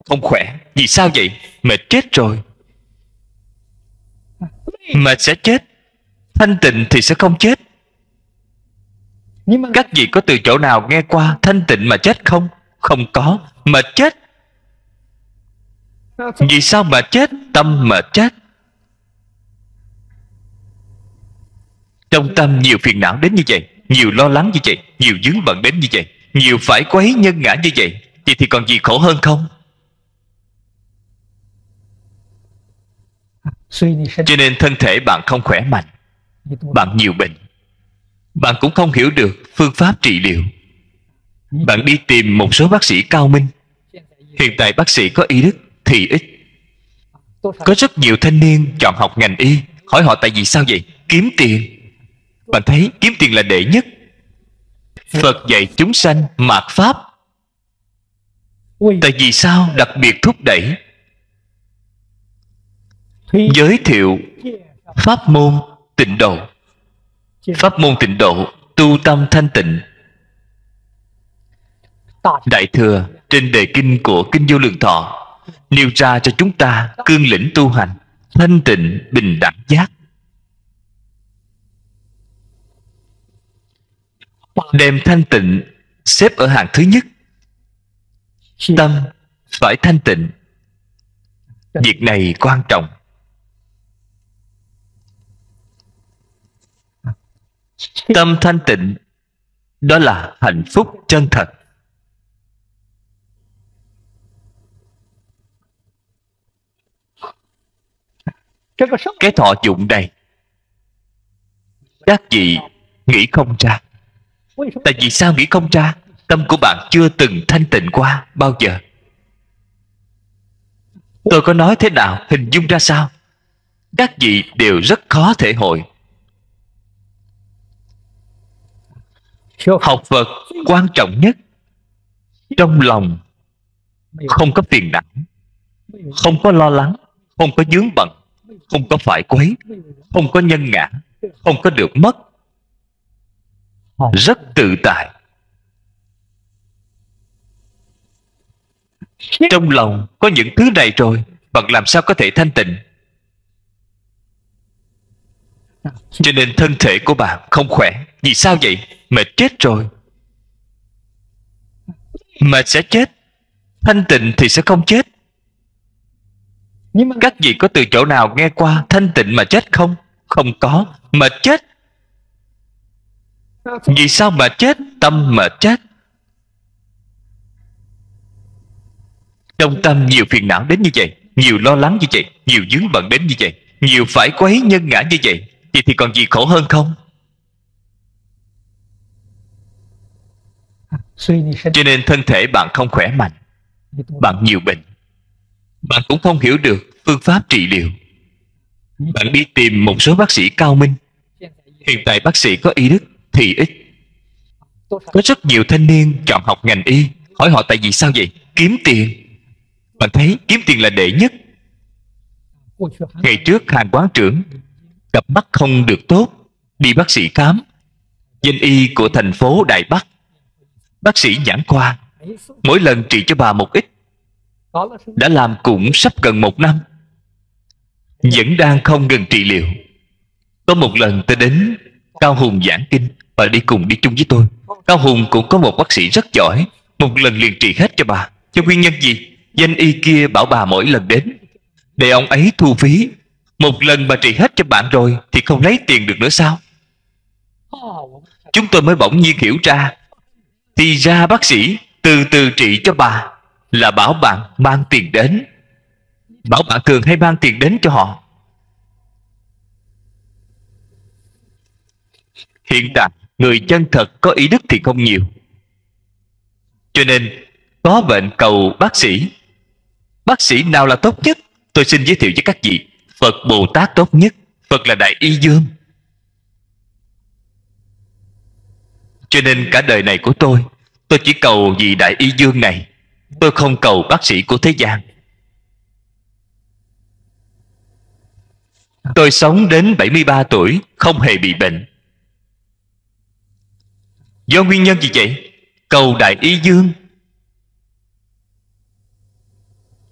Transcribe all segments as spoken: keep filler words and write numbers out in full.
Không khỏe. Vì sao vậy? Mệt chết rồi. Mệt sẽ chết, thanh tịnh thì sẽ không chết. Các vị có từ chỗ nào nghe qua thanh tịnh mà chết không? Không có. Mệt chết. Vì sao mệt chết? Tâm mệt chết. Trong tâm nhiều phiền não đến như vậy, nhiều lo lắng như vậy, nhiều vướng bận đến như vậy, nhiều phải quấy nhân ngã như vậy, vậy thì còn gì khổ hơn không? Cho nên thân thể bạn không khỏe mạnh, bạn nhiều bệnh, bạn cũng không hiểu được phương pháp trị liệu. Bạn đi tìm một số bác sĩ cao minh. Hiện tại bác sĩ có y đức thì ít. Có rất nhiều thanh niên chọn học ngành y. Hỏi họ tại vì sao vậy? Kiếm tiền. Bạn thấy kiếm tiền là đệ nhất. Phật dạy chúng sanh mạt pháp. Tại vì sao đặc biệt thúc đẩy giới thiệu pháp môn tịnh độ? Pháp môn tịnh độ tu tâm thanh tịnh. Đại thừa trên đề kinh của Kinh Vô Lượng Thọ nêu ra cho chúng ta cương lĩnh tu hành thanh tịnh bình đẳng giác. Đem thanh tịnh xếp ở hàng thứ nhất. Tâm phải thanh tịnh. Việc này quan trọng. Tâm thanh tịnh, đó là hạnh phúc chân thật. Cái thọ dụng này các vị nghĩ không ra. Tại vì sao nghĩ không ra? Tâm của bạn chưa từng thanh tịnh qua bao giờ. Tôi có nói thế nào, hình dung ra sao, các vị đều rất khó thể hội. Học Phật quan trọng nhất, trong lòng không có phiền não, không có lo lắng, không có vướng bận, không có phải quấy, không có nhân ngã, không có được mất, rất tự tại. Trong lòng có những thứ này rồi, bạn làm sao có thể thanh tịnh? Cho nên thân thể của bạn không khỏe. Vì sao vậy? Mệt chết rồi. Mệt sẽ chết, thanh tịnh thì sẽ không chết. Các vị có từ chỗ nào nghe qua thanh tịnh mà chết không? Không có. Mệt chết. Vì sao mệt chết? Tâm mệt chết. Trong tâm nhiều phiền não đến như vậy, nhiều lo lắng như vậy, nhiều vướng bận đến như vậy, nhiều phải quấy nhân ngã như vậy, vậy thì còn gì khổ hơn không? Cho nên thân thể bạn không khỏe mạnh, bạn nhiều bệnh, bạn cũng không hiểu được phương pháp trị liệu. Bạn đi tìm một số bác sĩ cao minh. Hiện tại bác sĩ có y đức thì ít. Có rất nhiều thanh niên chọn học ngành y. Hỏi họ tại vì sao vậy? Kiếm tiền. Bạn thấy kiếm tiền là đệ nhất. Ngày trước Hàn quán trưởng cặp mắt không được tốt, đi bác sĩ khám. Danh y của thành phố Đài Bắc, bác sĩ nhãn khoa, mỗi lần trị cho bà một ít. Đã làm cũng sắp gần một năm, vẫn đang không ngừng trị liệu. Có một lần tôi đến Cao Hùng giảng kinh, bà đi cùng đi chung với tôi. Cao Hùng cũng có một bác sĩ rất giỏi, một lần liền trị hết cho bà. Cho nguyên nhân gì? Danh y kia bảo bà mỗi lần đến để ông ấy thu phí. Một lần bà trị hết cho bạn rồi thì không lấy tiền được nữa sao? Chúng tôi mới bỗng nhiên hiểu ra, thì ra bác sĩ từ từ trị cho bà là bảo bạn mang tiền đến. Bảo bạn thường hay mang tiền đến cho họ. Hiện tại người chân thật có ý đức thì không nhiều. Cho nên có bệnh cầu bác sĩ. Bác sĩ nào là tốt nhất? Tôi xin giới thiệu với các vị, Phật Bồ Tát tốt nhất. Phật là Đại Y Dương. Cho nên cả đời này của tôi, tôi chỉ cầu vị Đại Y Dương này. Tôi không cầu bác sĩ của thế gian. Tôi sống đến bảy mươi ba tuổi không hề bị bệnh. Do nguyên nhân gì vậy? Cầu Đại Y Dương.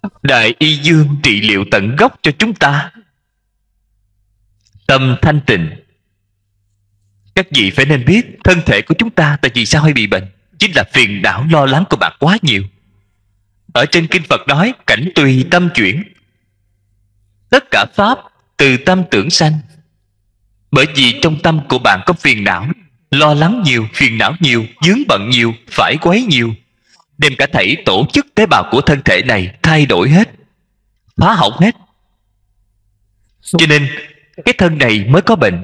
Đại Y Dương trị liệu tận gốc cho chúng ta. Tâm thanh tịnh. Các vị phải nên biết thân thể của chúng ta tại vì sao hay bị bệnh, chính là phiền não lo lắng của bạn quá nhiều. Ở trên kinh Phật nói cảnh tùy tâm chuyển. Tất cả pháp từ tâm tưởng sanh. Bởi vì trong tâm của bạn có phiền não, lo lắng nhiều, phiền não nhiều, vướng bận nhiều, phải quấy nhiều, đem cả thảy tổ chức tế bào của thân thể này thay đổi hết, phá hỏng hết. Cho nên cái thân này mới có bệnh.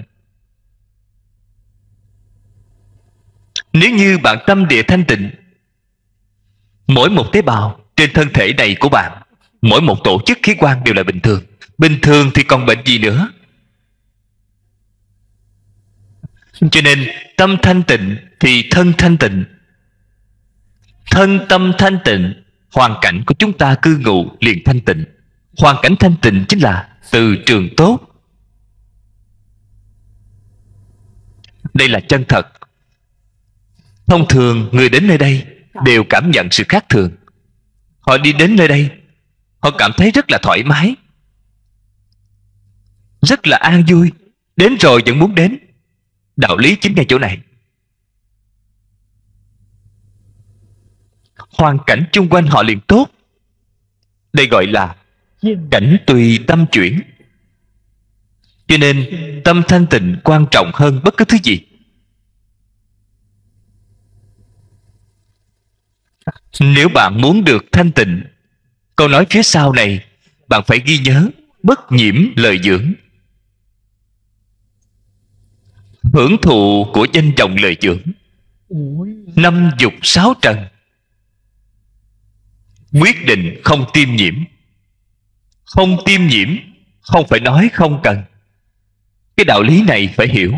Nếu như bạn tâm địa thanh tịnh, mỗi một tế bào trên thân thể này của bạn, mỗi một tổ chức khí quan đều là bình thường. Bình thường thì còn bệnh gì nữa? Cho nên tâm thanh tịnh thì thân thanh tịnh. Thân tâm thanh tịnh, hoàn cảnh của chúng ta cư ngụ liền thanh tịnh. Hoàn cảnh thanh tịnh chính là từ trường tốt. Đây là chân thật. Thông thường người đến nơi đây đều cảm nhận sự khác thường. Họ đi đến nơi đây, họ cảm thấy rất là thoải mái, rất là an vui. Đến rồi vẫn muốn đến. Đạo lý chính ngay chỗ này. Hoàn cảnh chung quanh họ liền tốt. Đây gọi là cảnh tùy tâm chuyển. Cho nên tâm thanh tịnh quan trọng hơn bất cứ thứ gì. Nếu bạn muốn được thanh tịnh, câu nói phía sau này bạn phải ghi nhớ: bất nhiễm lời dưỡng. Hưởng thụ của danh vọng lời dưỡng, năm dục sáu trần, quyết định không tiêm nhiễm. Không tiêm nhiễm không phải nói không cần. Cái đạo lý này phải hiểu.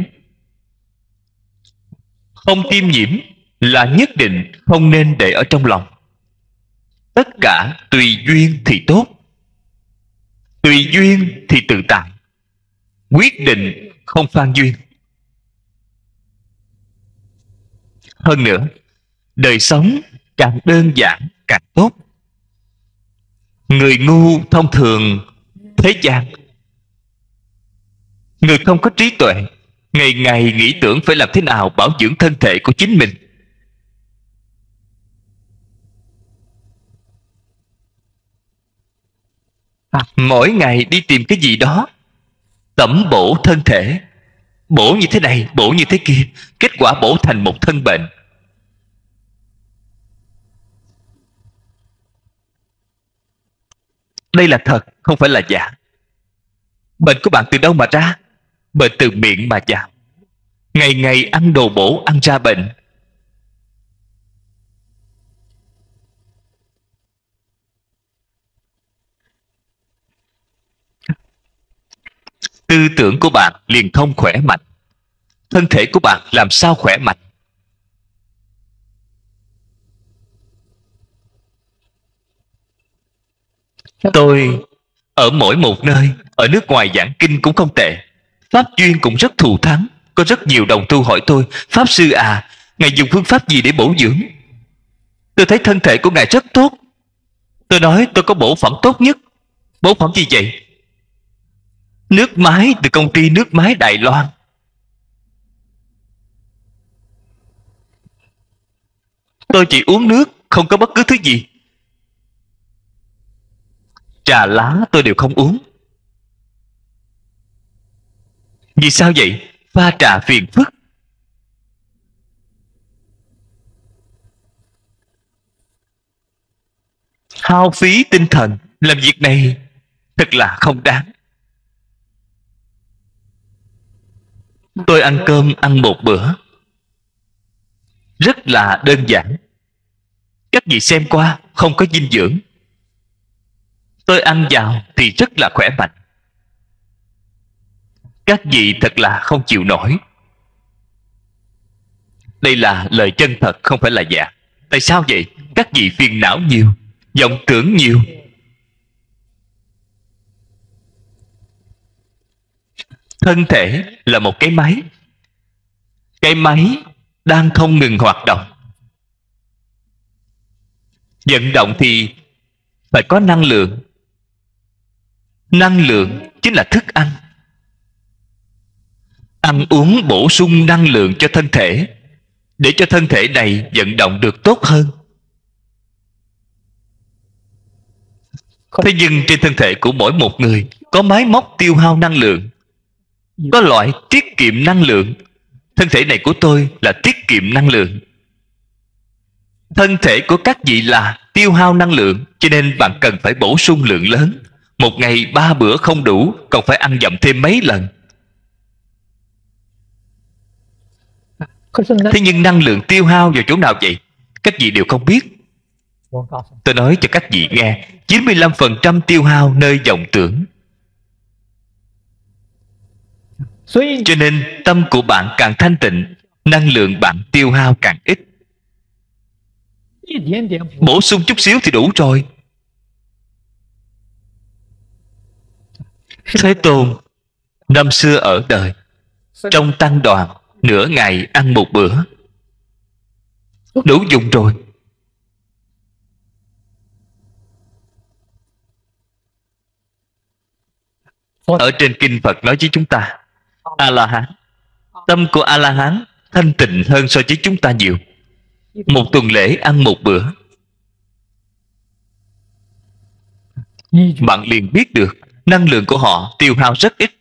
Không tiêm nhiễm là nhất định không nên để ở trong lòng. Tất cả tùy duyên thì tốt, tùy duyên thì tự tại. Quyết định không phan duyên. Hơn nữa, đời sống càng đơn giản càng tốt. Người ngu thông thường thế gian, người không có trí tuệ, ngày ngày nghĩ tưởng phải làm thế nào bảo dưỡng thân thể của chính mình. Mỗi ngày đi tìm cái gì đó tẩm bổ thân thể, bổ như thế này, bổ như thế kia, kết quả bổ thành một thân bệnh. Đây là thật, không phải là giả. Bệnh của bạn từ đâu mà ra? Bệnh từ miệng mà vào. Ngày ngày ăn đồ bổ, ăn ra bệnh. Tư tưởng của bạn liền không khỏe mạnh. Thân thể của bạn làm sao khỏe mạnh? Tôi ở mỗi một nơi, ở nước ngoài giảng kinh cũng không tệ, pháp duyên cũng rất thù thắng. Có rất nhiều đồng tu hỏi tôi: Pháp sư à, ngài dùng phương pháp gì để bổ dưỡng? Tôi thấy thân thể của ngài rất tốt. Tôi nói tôi có bổ phẩm tốt nhất. Bổ phẩm gì vậy? Nước máy từ công ty nước máy Đài Loan. Tôi chỉ uống nước, không có bất cứ thứ gì. Trà lá tôi đều không uống. Vì sao vậy? Pha trà phiền phức. Hao phí tinh thần. Làm việc này thật là không đáng. Tôi ăn cơm ăn một bữa rất là đơn giản. Các vị xem qua, không có dinh dưỡng. Tôi ăn vào thì rất là khỏe mạnh. Các vị thật là không chịu nổi. Đây là lời chân thật, không phải là giả. Tại sao vậy? Các vị phiền não nhiều, vọng tưởng nhiều. Thân thể là một cái máy. Cái máy đang không ngừng hoạt động. Vận động thì phải có năng lượng. Năng lượng chính là thức ăn. Ăn uống bổ sung năng lượng cho thân thể, để cho thân thể này vận động được tốt hơn. Thế nhưng trên thân thể của mỗi một người có máy móc tiêu hao năng lượng, có loại tiết kiệm năng lượng. Thân thể này của tôi là tiết kiệm năng lượng. Thân thể của các vị là tiêu hao năng lượng, cho nên bạn cần phải bổ sung lượng lớn. Một ngày ba bữa không đủ, còn phải ăn dặm thêm mấy lần. Thế nhưng năng lượng tiêu hao vào chỗ nào vậy? Các vị đều không biết. Tôi nói cho các vị nghe, chín mươi lăm phần trăm tiêu hao nơi vọng tưởng. Cho nên tâm của bạn càng thanh tịnh, năng lượng bạn tiêu hao càng ít. Bổ sung chút xíu thì đủ rồi. Thế Tôn năm xưa ở đời, trong tăng đoàn, nửa ngày ăn một bữa, đủ dùng rồi. Ở trên kinh Phật nói với chúng ta, A-la-hán, tâm của A-la-hán thanh tịnh hơn so với chúng ta nhiều. Một tuần lễ ăn một bữa, bạn liền biết được năng lượng của họ tiêu hao rất ít.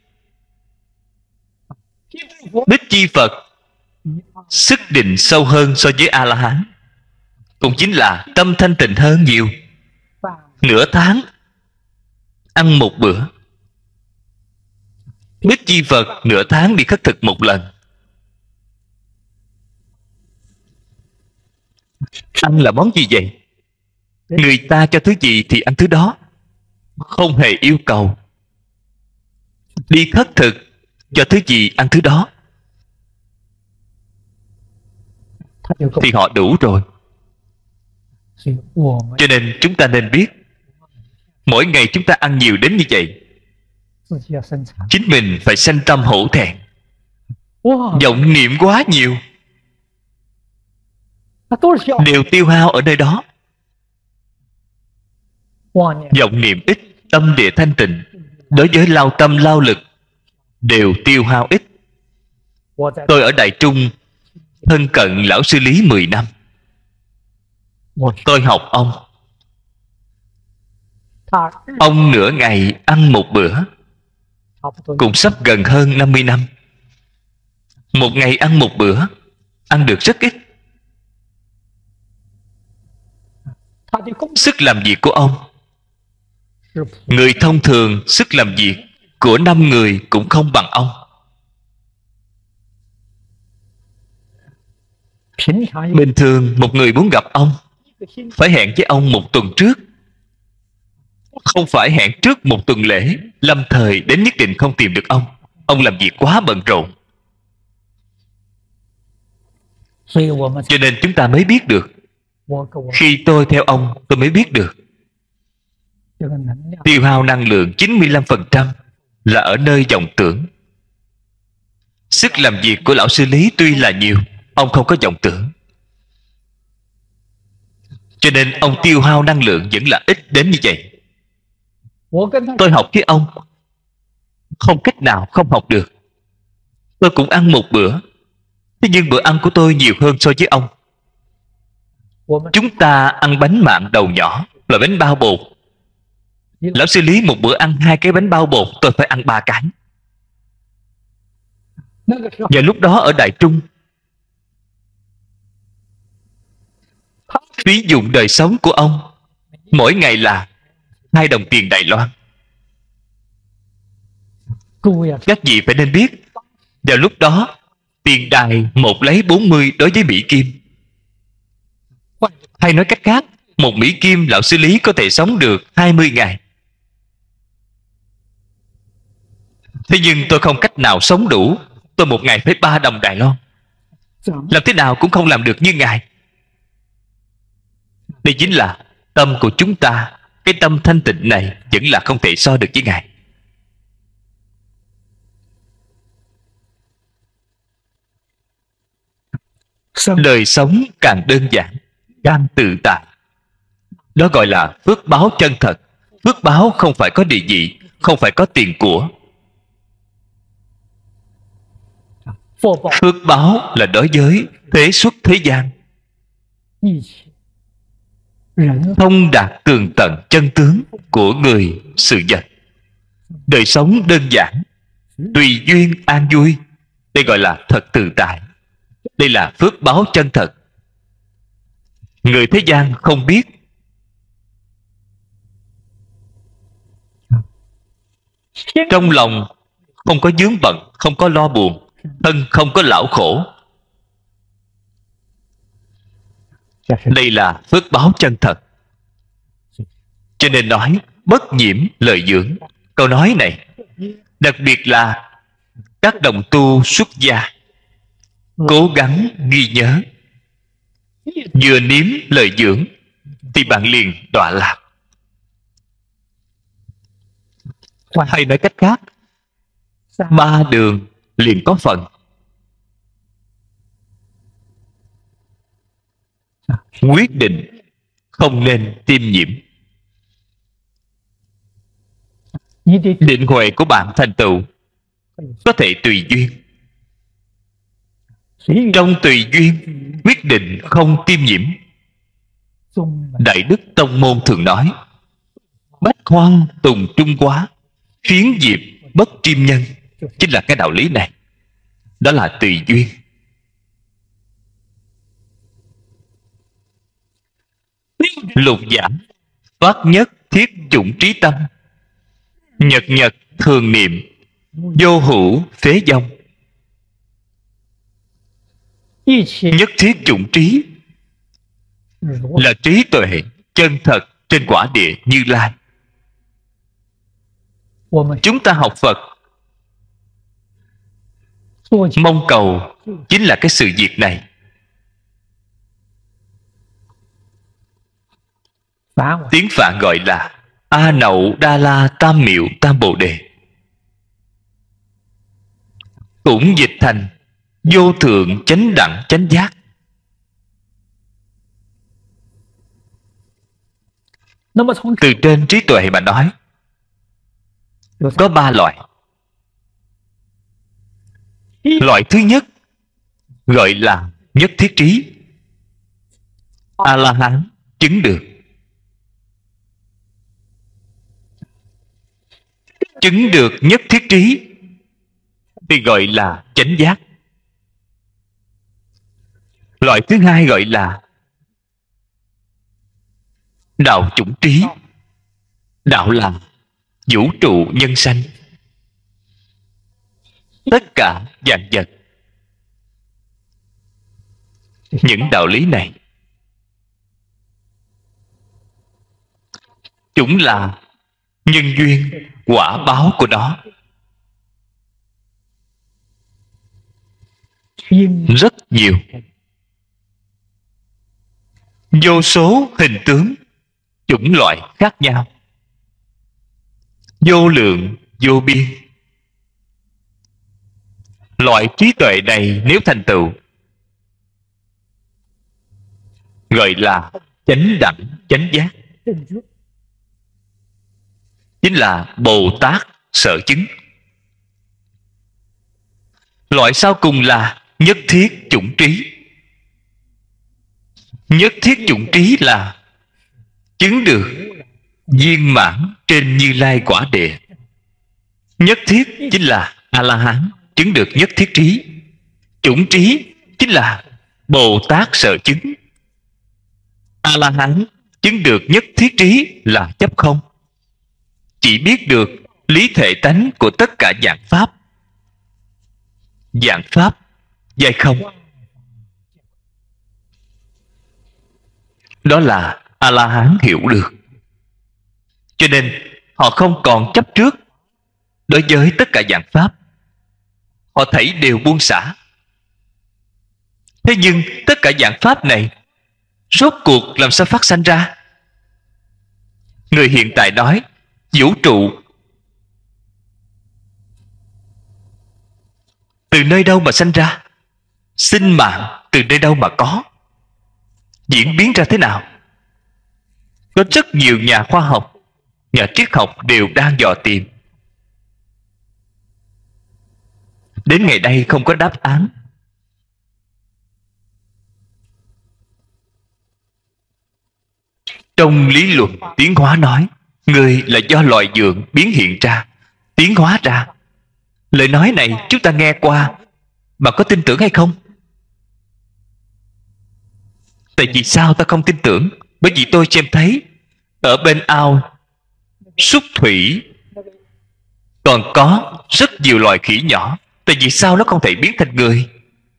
Bích Chi Phật sức định sâu hơn so với A-la-hán, cũng chính là tâm thanh tịnh hơn nhiều. Nửa tháng ăn một bữa. Bích Chi Phật nửa tháng đi khất thực một lần. Ăn là món gì vậy? Người ta cho thứ gì thì ăn thứ đó, không hề yêu cầu. Đi khất thực, cho thứ gì ăn thứ đó, thì họ đủ rồi. Cho nên chúng ta nên biết, mỗi ngày chúng ta ăn nhiều đến như vậy, chính mình phải sanh tâm hổ thẹn. Vọng niệm quá nhiều, đều tiêu hao ở nơi đó. Vọng niệm ít, tâm địa thanh tịnh, đối với lao tâm lao lực đều tiêu hao ít. Tôi ở Đại Trung thân cận lão sư Lý mười năm. Tôi học ông. Ông nửa ngày ăn một bữa, cũng sắp gần hơn năm mươi năm. Một ngày ăn một bữa, ăn được rất ít. Sức làm việc của ông, người thông thường sức làm việc của năm người cũng không bằng ông. Bình thường một người muốn gặp ông phải hẹn với ông một tuần trước, không phải hẹn trước một tuần lễ. Lâm thời đến nhất định không tìm được ông. Ông làm việc quá bận rộn. Cho nên chúng ta mới biết được. Khi tôi theo ông, tôi mới biết được tiêu hao năng lượng chín mươi lăm phần trăm là ở nơi vọng tưởng. Sức làm việc của lão sư Lý tuy là nhiều, ông không có vọng tưởng, cho nên ông tiêu hao năng lượng vẫn là ít đến như vậy. Tôi học với ông, không cách nào không học được. Tôi cũng ăn một bữa, thế nhưng bữa ăn của tôi nhiều hơn so với ông. Chúng ta ăn bánh mặn đầu nhỏ, loại bánh bao bột. Lão sư Lý một bữa ăn hai cái bánh bao bột, tôi phải ăn ba cái. Và lúc đó ở Đại Trung, phí dụng đời sống của ông mỗi ngày là hai đồng tiền Đài Loan. Các vị phải nên biết, vào lúc đó tiền đài một lấy bốn mươi đối với Mỹ Kim. Hay nói cách khác, một Mỹ Kim lão sư Lý có thể sống được hai mươi ngày. Thế nhưng tôi không cách nào sống đủ. Tôi một ngày phải ba đồng Đài Loan. Làm thế nào cũng không làm được như Ngài. Đây chính là tâm của chúng ta. Cái tâm thanh tịnh này vẫn là không thể so được với Ngài. Đời sống càng đơn giản, càng tự tại, Đó gọi là phước báo chân thật. Phước báo không phải có địa vị, không phải có tiền của. Phước báo là đối với thế xuất thế gian, thông đạt tường tận chân tướng của người sự vật. Đời sống đơn giản, tùy duyên an vui. Đây gọi là thật tự tại. Đây là phước báo chân thật. Người thế gian không biết. Trong lòng không có vướng bận, không có lo buồn, thân không có lão khổ. Đây là phước báo chân thật. Cho nên nói bất nhiễm lợi dưỡng. Câu nói này đặc biệt là các đồng tu xuất gia cố gắng ghi nhớ. Vừa nếm lợi dưỡng thì bạn liền đọa lạc. Hay nói cách khác, ba đường liền có phần. Quyết định không nên tiêm nhiễm. Định huệ của bạn thành tựu có thể tùy duyên. Trong tùy duyên quyết định không tiêm nhiễm. Đại Đức Tông Môn thường nói: bách hoang tùng trung quá, phiến diệp bất triêm nhân. Chính là cái đạo lý này. Đó là tùy duyên. Lục giảm phát nhất thiết chủng trí tâm, nhật nhật thường niệm, vô hữu phế vong. Nhất thiết chủng trí là trí tuệ chân thật trên quả địa Như Lai. Chúng ta học Phật mong cầu chính là cái sự việc này. Tiếng Phạn gọi là A Nậu Đa La Tam Miệu Tam Bồ Đề, cũng dịch thành vô thượng chánh đẳng chánh giác. Từ trên trí tuệ mà nói, có ba loại. Loại thứ nhất gọi là nhất thiết trí. A-la-hán chứng được. Chứng được nhất thiết trí thì gọi là chánh giác. Loại thứ hai gọi là đạo chủng trí. Đạo là vũ trụ nhân sanh, tất cả vạn vật. Những đạo lý này chúng là nhân duyên quả báo của nó. Rất nhiều, vô số hình tướng chủng loại khác nhau, vô lượng vô biên. Loại trí tuệ này nếu thành tựu gọi là chánh đẳng chánh giác, chính là Bồ Tát sở chứng. Loại sau cùng là nhất thiết chủng trí. Nhất thiết chủng trí là chứng được viên mãn trên Như Lai quả địa. Nhất thiết chính là A-la-hán chứng được nhất thiết trí. Chủng trí chính là Bồ Tát sở chứng. A-la-hán chứng được nhất thiết trí là chấp không, chỉ biết được lý thể tánh của tất cả vạn pháp. Vạn pháp giai không. Đó là A-la-hán hiểu được. Cho nên họ không còn chấp trước đối với tất cả vạn pháp. Họ thảy đều buông xả. Thế nhưng tất cả vạn pháp này rốt cuộc làm sao phát sanh ra? Người hiện tại nói vũ trụ từ nơi đâu mà sanh ra? Sinh mạng từ nơi đâu mà có? Diễn biến ra thế nào? Có rất nhiều nhà khoa học, nhà triết học đều đang dò tìm. Đến ngày nay không có đáp án. Trong lý luận tiến hóa nói, người là do loài dượng biến hiện ra, tiến hóa ra. Lời nói này chúng ta nghe qua, bạn có tin tưởng hay không? Tại vì sao ta không tin tưởng? Bởi vì tôi xem thấy ở bên ao súc thủy còn có rất nhiều loài khỉ nhỏ. Tại vì sao nó không thể biến thành người?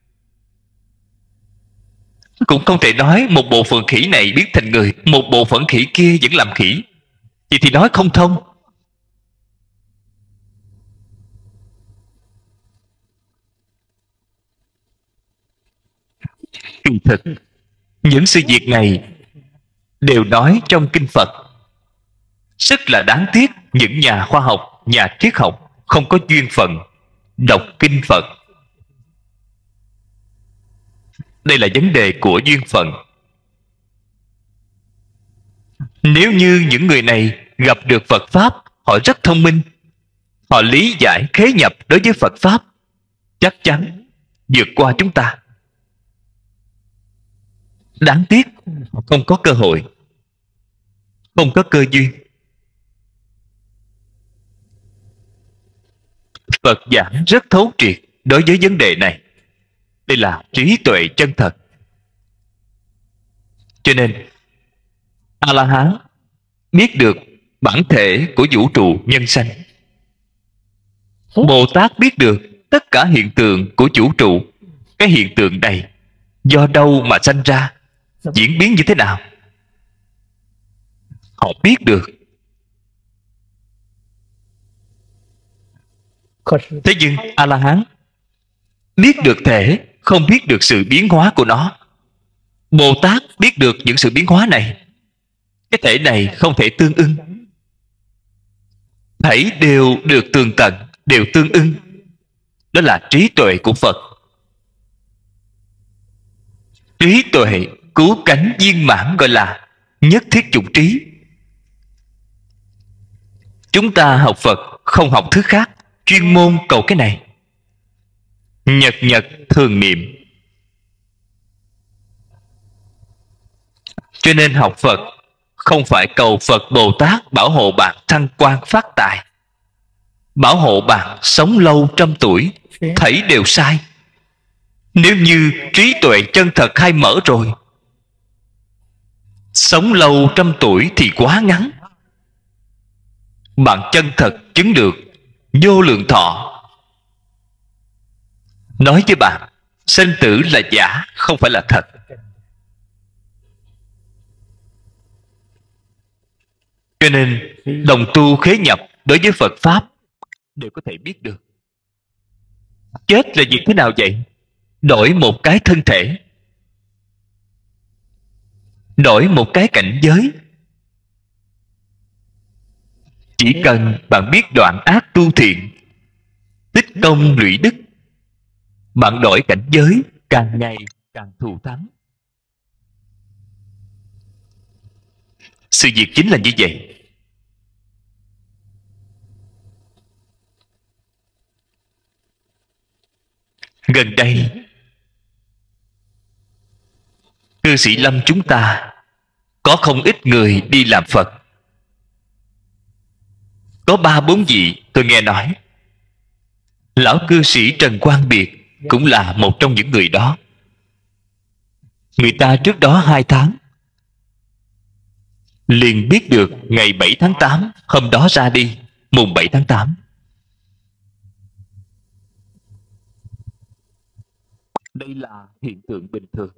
Cũng không thể nói một bộ phận khỉ này biến thành người, một bộ phận khỉ kia vẫn làm khỉ. Vậy thì nói không thông. Kỳ thực những sự việc này đều nói trong kinh Phật. Rất là đáng tiếc những nhà khoa học, nhà triết học không có duyên phận đọc kinh Phật. Đây là vấn đề của duyên phận. Nếu như những người này gặp được Phật Pháp, họ rất thông minh, họ lý giải khế nhập đối với Phật Pháp, chắc chắn vượt qua chúng ta. Đáng tiếc không có cơ hội, không có cơ duyên. Phật giảng rất thấu triệt đối với vấn đề này. Đây là trí tuệ chân thật. Cho nên A-la-hán biết được bản thể của vũ trụ nhân sanh. Bồ Tát biết được tất cả hiện tượng của vũ trụ. Cái hiện tượng này do đâu mà sanh ra, diễn biến như thế nào, họ biết được. Thế nhưng A-la-hán biết được thể, không biết được sự biến hóa của nó. Bồ Tát biết được những sự biến hóa này. Cái thể này không thể tương ưng. Thảy đều được tường tận, đều tương ưng. Đó là trí tuệ của Phật. Trí tuệ cứu cánh viên mãn gọi là nhất thiết chủng trí. Chúng ta học Phật không học thứ khác, chuyên môn cầu cái này. Nhật nhật thường niệm. Cho nên học Phật không phải cầu Phật Bồ Tát bảo hộ bạn thăng quan phát tài, bảo hộ bạn sống lâu trăm tuổi. Thảy đều sai. Nếu như trí tuệ chân thật khai mở rồi, sống lâu trăm tuổi thì quá ngắn. Bạn chân thật chứng được vô lượng thọ. Nói với bạn, sinh tử là giả, không phải là thật. Cho nên đồng tu khế nhập đối với Phật Pháp đều có thể biết được. Chết là việc thế nào vậy? Đổi một cái thân thể, đổi một cái cảnh giới. Chỉ cần bạn biết đoạn ác tu thiện, tích công lũy đức, bạn đổi cảnh giới càng ngày càng thù thắng. Sự việc chính là như vậy. Gần đây cư sĩ Lâm chúng ta có không ít người đi làm Phật. Có ba bốn vị tôi nghe nói. Lão cư sĩ Trần Quang Biệt cũng là một trong những người đó. Người ta trước đó hai tháng liền biết được ngày bảy tháng tám, hôm đó ra đi, mùng bảy tháng tám. Đây là hiện tượng bình thường.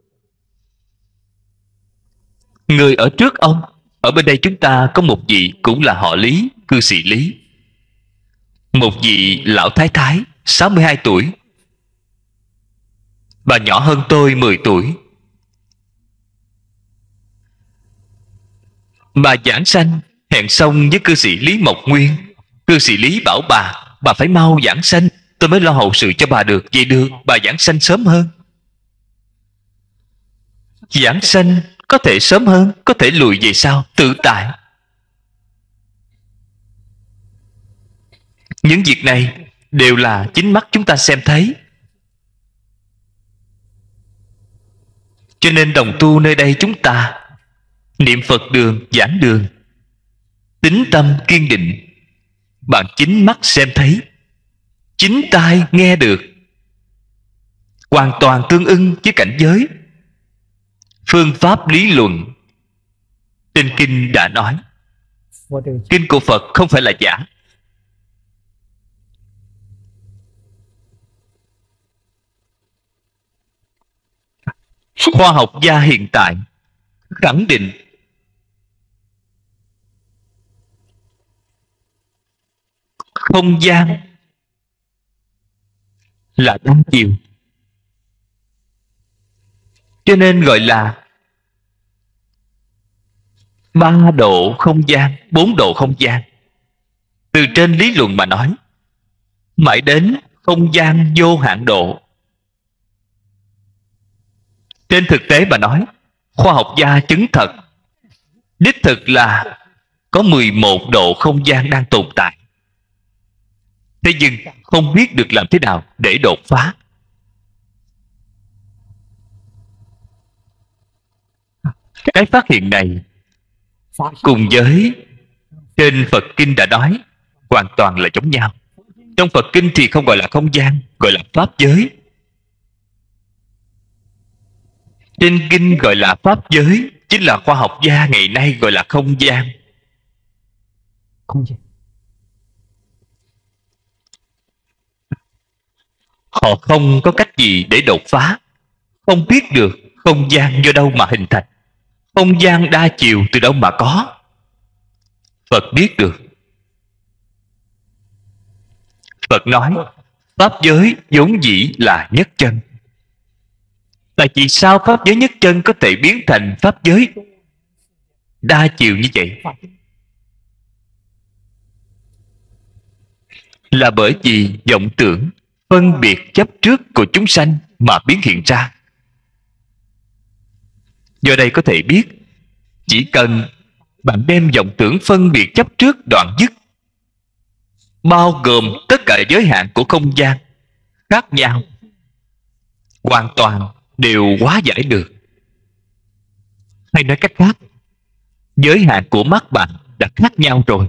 Người ở trước ông, ở bên đây chúng ta có một vị cũng là họ Lý, cư sĩ Lý. Một vị lão thái thái, sáu mươi hai tuổi. Bà nhỏ hơn tôi mười tuổi. Bà giảng sanh hẹn xong với cư sĩ Lý Mộc Nguyên. Cư sĩ Lý bảo bà, bà phải mau giảng sanh, tôi mới lo hậu sự cho bà được. Vậy được, bà giảng sanh sớm hơn. Giảng sanh có thể sớm hơn, có thể lùi về sau, tự tại. Những việc này đều là chính mắt chúng ta xem thấy. Cho nên đồng tu nơi đây chúng ta niệm Phật đường, giảng đường, tín tâm kiên định, bạn chính mắt xem thấy, chính tai nghe được, hoàn toàn tương ưng với cảnh giới. Phương pháp lý luận trên kinh đã nói, kinh của Phật không phải là giả. Khoa học gia hiện tại khẳng định không gian là đa chiều, cho nên gọi là ba độ không gian, bốn độ không gian. Từ trên lý luận mà nói, mãi đến không gian vô hạn độ. Trên thực tế mà nói, khoa học gia chứng thật, đích thực là có mười một độ không gian đang tồn tại. Thế nhưng không biết được làm thế nào để đột phá. Cái phát hiện này cùng với trên Phật Kinh đã nói hoàn toàn là giống nhau. Trong Phật Kinh thì không gọi là không gian, gọi là Pháp giới. Trên Kinh gọi là Pháp giới, chính là khoa học gia ngày nay gọi là không gian. Họ không có cách gì để đột phá, không biết được không gian do đâu mà hình thành, không gian đa chiều từ đâu mà có. Phật biết được. Phật nói Pháp giới vốn dĩ là nhất chân. Tại vì sao Pháp giới nhất chân có thể biến thành Pháp giới đa chiều như vậy? Là bởi vì vọng tưởng phân biệt chấp trước của chúng sanh mà biến hiện ra. Do đây có thể biết, chỉ cần bạn đem vọng tưởng phân biệt chấp trước đoạn dứt, bao gồm tất cả giới hạn của không gian khác nhau, hoàn toàn đều hóa giải được. Hay nói cách khác, giới hạn của mắt bạn đã khác nhau rồi.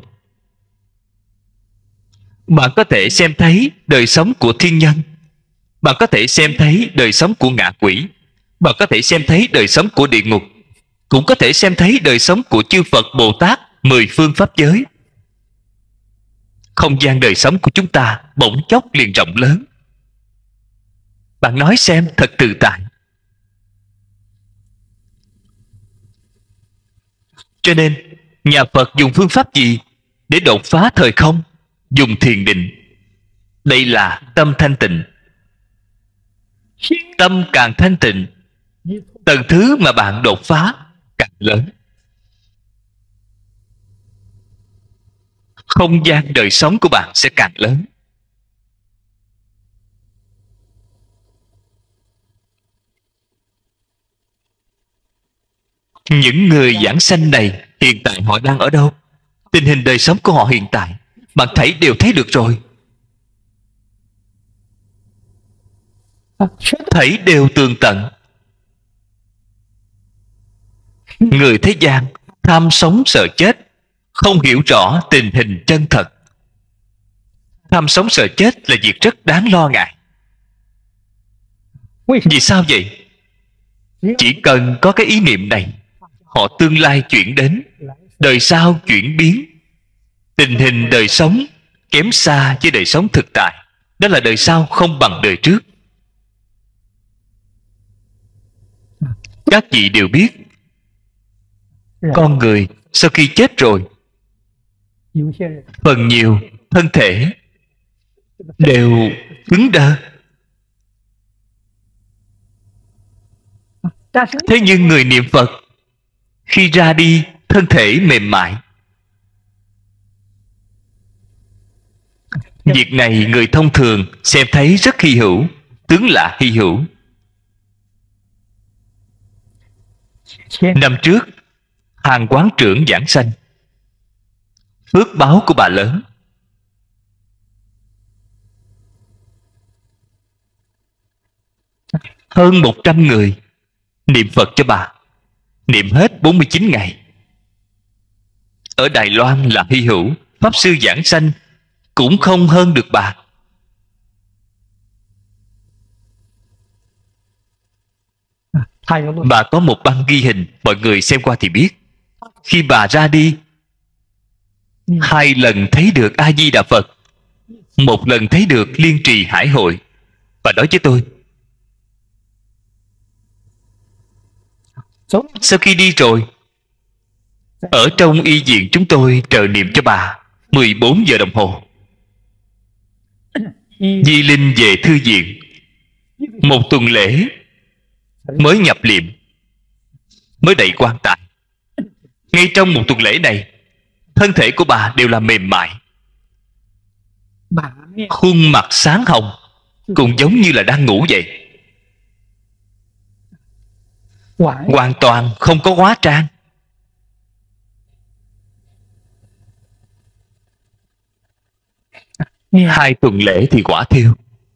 Bạn có thể xem thấy đời sống của thiên nhân, bạn có thể xem thấy đời sống của ngạ quỷ, bạn có thể xem thấy đời sống của địa ngục, cũng có thể xem thấy đời sống của chư Phật Bồ Tát mười phương pháp giới. Không gian đời sống của chúng ta bỗng chốc liền rộng lớn. Bạn nói xem, thật tự tại. Cho nên nhà Phật dùng phương pháp gì để đột phá thời không? Dùng thiền định. Đây là tâm thanh tịnh. Tâm càng thanh tịnh, tầng thứ mà bạn đột phá càng lớn. Không gian đời sống của bạn sẽ càng lớn. Những người giảng sanh này hiện tại họ đang ở đâu? Tình hình đời sống của họ hiện tại bạn thấy đều thấy được rồi. Thấy đều tường tận. Người thế gian tham sống sợ chết, không hiểu rõ tình hình chân thật. Tham sống sợ chết là việc rất đáng lo ngại. Vì sao vậy? Chỉ cần có cái ý niệm này, họ tương lai chuyển đến, đời sau chuyển biến. Tình hình đời sống kém xa với đời sống thực tại. Đó là đời sau không bằng đời trước. Các vị đều biết, con người sau khi chết rồi, phần nhiều thân thể đều cứng đơ. Thế nhưng người niệm Phật khi ra đi, thân thể mềm mại. Việc này người thông thường xem thấy rất hy hữu, tướng lạ hy hữu. Năm trước Hàng quán trưởng giảng sanh, phước báo của bà lớn. Hơn một trăm người niệm Phật cho bà, niệm hết bốn mươi chín ngày. Ở Đài Loan là hy hữu, Pháp sư giảng sanh cũng không hơn được bà. Bà có một băng ghi hình, mọi người xem qua thì biết. Khi bà ra đi, hai lần thấy được A Di Đà Phật, một lần thấy được Liên Trì Hải Hội. Bà nói với tôi, sau khi đi rồi, ở trong y viện chúng tôi trợ niệm cho bà mười bốn giờ đồng hồ. Di Linh về thư viện một tuần lễ mới nhập liệm, mới đậy quan tài. Ngay trong một tuần lễ này, thân thể của bà đều là mềm mại, khuôn mặt sáng hồng, cũng giống như là đang ngủ vậy. Hoàn toàn không có hóa trang. Hai tuần lễ thì quả thiêu.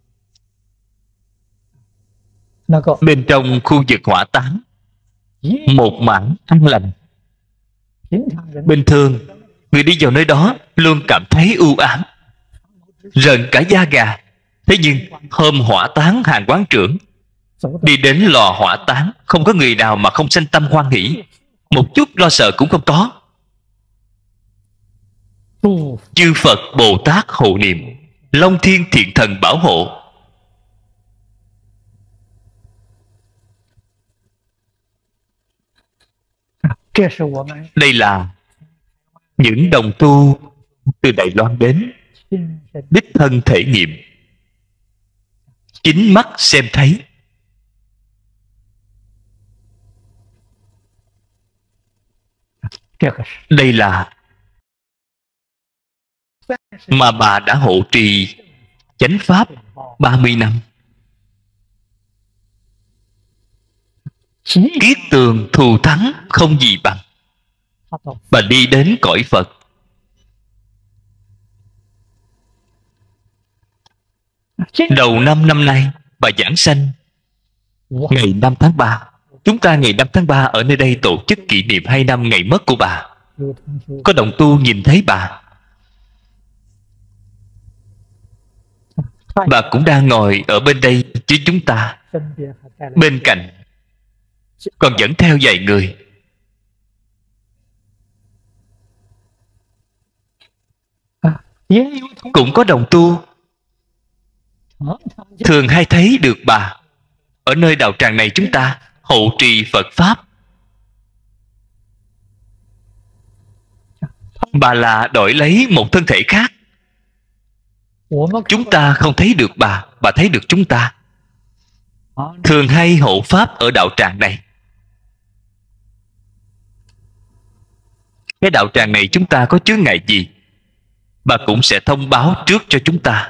Bên trong khu vực hỏa táng, một mảng an lành. Bình thường người đi vào nơi đó luôn cảm thấy u ám, rợn cả da gà. Thế nhưng hôm hỏa táng Hàng quán trưởng, đi đến lò hỏa táng, không có người nào mà không sanh tâm hoan hỷ, một chút lo sợ cũng không có. Chư Phật Bồ Tát hộ niệm, Long Thiên Thiện Thần bảo hộ. Đây là những đồng tu từ Đài Loan đến, đích thân thể nghiệm, chính mắt xem thấy. Đây là mà bà đã hộ trì chánh pháp ba mươi năm. Kiết tường thù thắng không gì bằng. Bà đi đến cõi Phật. Đầu năm năm nay bà giảng sanh ngày năm tháng ba. Chúng ta ngày năm tháng ba ở nơi đây tổ chức kỷ niệm hai năm ngày mất của bà. Có đồng tu nhìn thấy bà. Bà cũng đang ngồi ở bên đây với chúng ta. Bên cạnh còn dẫn theo vài người. Cũng có đồng tu thường hay thấy được bà ở nơi đạo tràng này chúng ta hộ trì Phật Pháp. Bà là đổi lấy một thân thể khác. Chúng ta không thấy được bà, bà thấy được chúng ta. Thường hay hộ Pháp ở đạo tràng này. Cái đạo tràng này chúng ta có chướng ngại gì, bà cũng sẽ thông báo trước cho chúng ta,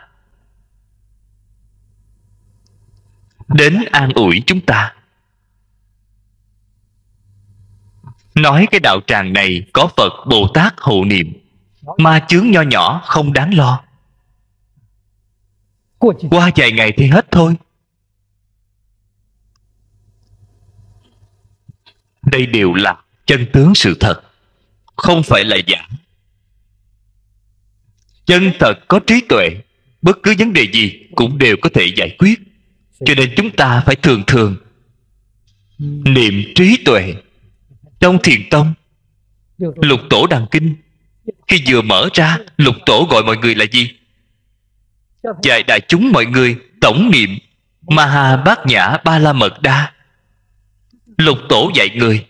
đến an ủi chúng ta, nói cái đạo tràng này có Phật Bồ Tát hộ niệm, ma chướng nho nhỏ không đáng lo, qua vài ngày thì hết thôi. Đây đều là chân tướng sự thật, không phải là giả. Chân thật có trí tuệ, bất cứ vấn đề gì cũng đều có thể giải quyết. Cho nên chúng ta phải thường thường niệm trí tuệ. Trong Thiền Tông, Lục Tổ Đàn Kinh khi vừa mở ra, Lục Tổ gọi mọi người là gì? Dạy đại chúng mọi người tổng niệm Maha Bát Nhã Ba La Mật Đa. Lục Tổ dạy người.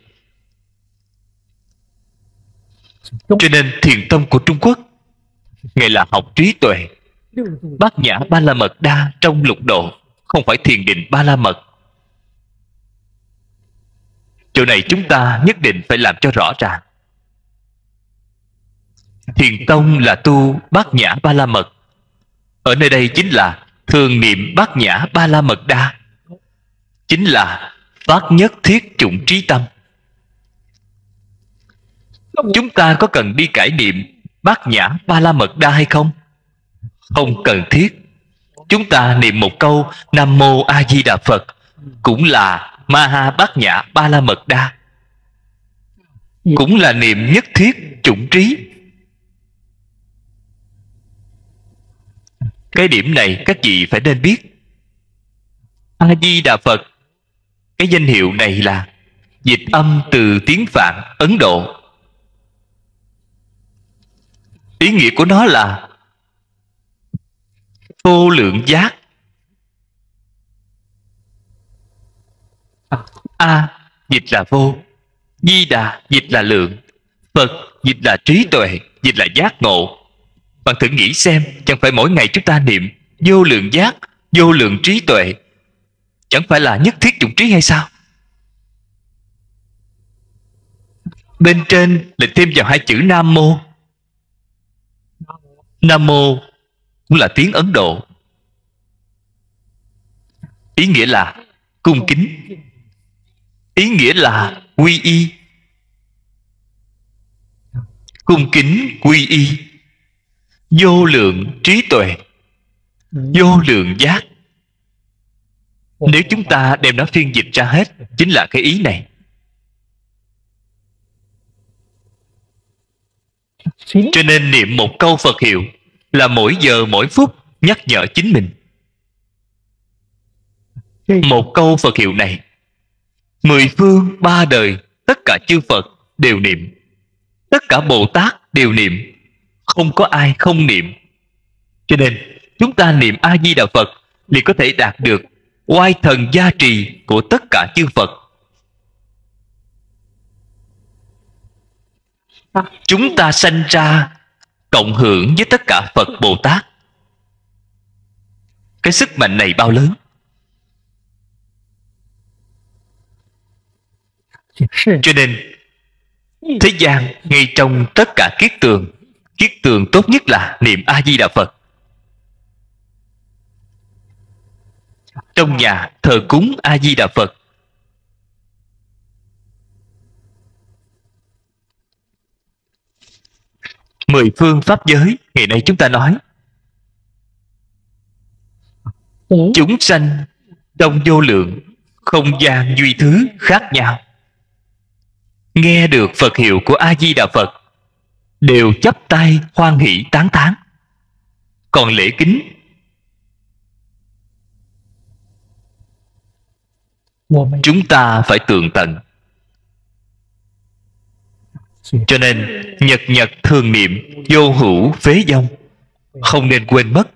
Cho nên Thiền Tông của Trung Quốc, Ngài là học trí tuệ. Bát Nhã Ba La Mật Đa trong lục độ, không phải thiền định Ba La Mật. Chỗ này chúng ta nhất định phải làm cho rõ ràng. Thiền Tông là tu Bát Nhã Ba La Mật. Ở nơi đây chính là thường niệm Bát Nhã Ba La Mật Đa, chính là phát nhất thiết chủng trí tâm. Chúng ta có cần đi cải niệm Bát Nhã Ba La Mật Đa hay không? Không cần thiết. Chúng ta niệm một câu Nam Mô A Di Đà Phật cũng là Ma Ha Bát Nhã Ba La Mật Đa, cũng là niệm nhất thiết chủng trí. Cái điểm này các vị phải nên biết. A Di Đà Phật, cái danh hiệu này là dịch âm từ tiếng Phạn Ấn Độ. Ý nghĩa của nó là vô lượng giác. A dịch là vô, Di Đà dịch là lượng, Phật dịch là trí tuệ, dịch là giác ngộ. Bạn thử nghĩ xem, chẳng phải mỗi ngày chúng ta niệm vô lượng giác, vô lượng trí tuệ, chẳng phải là nhất thiết chủng trí hay sao? Bên trên lại thêm vào hai chữ Nam Mô. Nam Mô cũng là tiếng Ấn Độ, ý nghĩa là cung kính, ý nghĩa là quy y. Cung kính quy y, vô lượng trí tuệ, vô lượng giác. Nếu chúng ta đem nó phiên dịch ra hết, chính là cái ý này. Cho nên niệm một câu Phật hiệu là mỗi giờ mỗi phút nhắc nhở chính mình. Một câu Phật hiệu này, mười phương ba đời tất cả chư Phật đều niệm, tất cả Bồ Tát đều niệm, không có ai không niệm. Cho nên chúng ta niệm A Di Đà Phật liền có thể đạt được oai thần gia trì của tất cả chư Phật. Chúng ta sanh ra cộng hưởng với tất cả Phật Bồ Tát. Cái sức mạnh này bao lớn. Cho nên thế gian ngay trong tất cả kiết tường, kiết tường tốt nhất là niệm A Di Đà Phật. Trong nhà thờ cúng A Di Đà Phật. Mười phương pháp giới ngày nay chúng ta nói, chúng sanh trong vô lượng không gian duy thứ khác nhau, nghe được Phật hiệu của A Di Đà Phật đều chắp tay hoan hỷ tán thán. Còn lễ kính, chúng ta phải tường tận. Cho nên nhật nhật thường niệm vô hữu phế vong, không nên quên mất.